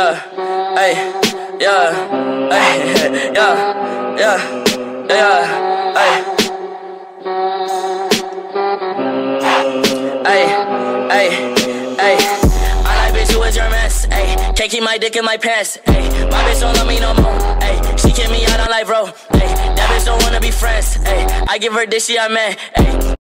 yeah, ay, yeah, ay, yeah, yeah, ay. I like bitch who is your mess, ayy. Can't keep my dick in my pants, ayy. My bitch don't love me no more, ayy. She kick me out on life, bro, ayy. That bitch don't wanna be friends, ayy. I give her dick, she a man, ayy.